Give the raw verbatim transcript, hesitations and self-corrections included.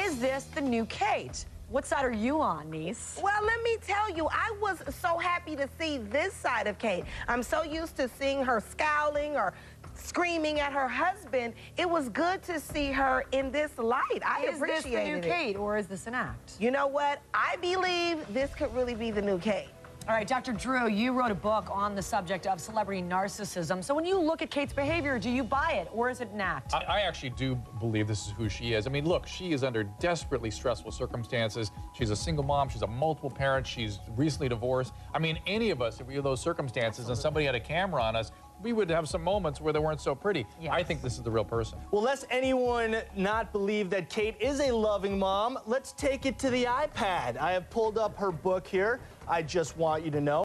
is this the new Kate? What side are you on, niece? Well, let me tell you, I was so happy to see this side of Kate. I'm so used to seeing her scowling or screaming at her husband. It was good to see her in this light. I is appreciated this the new it. Kate, or is this an act? You know what? I believe this could really be the new Kate. All right, Doctor Drew, you wrote a book on the subject of celebrity narcissism. So when you look at Kate's behavior, do you buy it, or is it an act? I, I actually do believe this is who she is. I mean, look, she is under desperately stressful circumstances. She's a single mom. She's a multiple parent. She's recently divorced. I mean, any of us, if we had those circumstances Absolutely. and somebody had a camera on us, we would have some moments where they weren't so pretty. Yes. I think this is the real person. Well, lest anyone not believe that Kate is a loving mom, let's take it to the iPad. I have pulled up her book here. I Just Want You to Know.